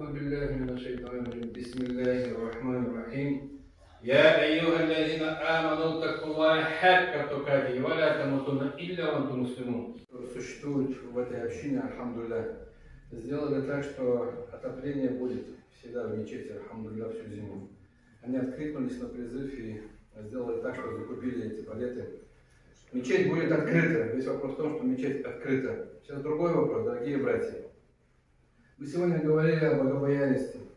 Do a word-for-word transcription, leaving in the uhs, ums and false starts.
أعوذ بالله من الشيطان الرجيم بسم الله الرحمن الرحيم يا أيها الذين آمنوا اتقوا الله حق تقاته ولا تموتن إلا وأنتم مسلمون. Существует в этой общине, альхамдулилля, сделали так, что отопление будет всегда в мечети, альхамдулилля, всю зиму. Они откликнулись на призыв и сделали так, что закупили эти палеты. Мечеть будет открыта. Весь вопрос в том, что мечеть открыта. Сейчас другой вопрос, дорогие братья. Мы сегодня говорили о богобоязненности.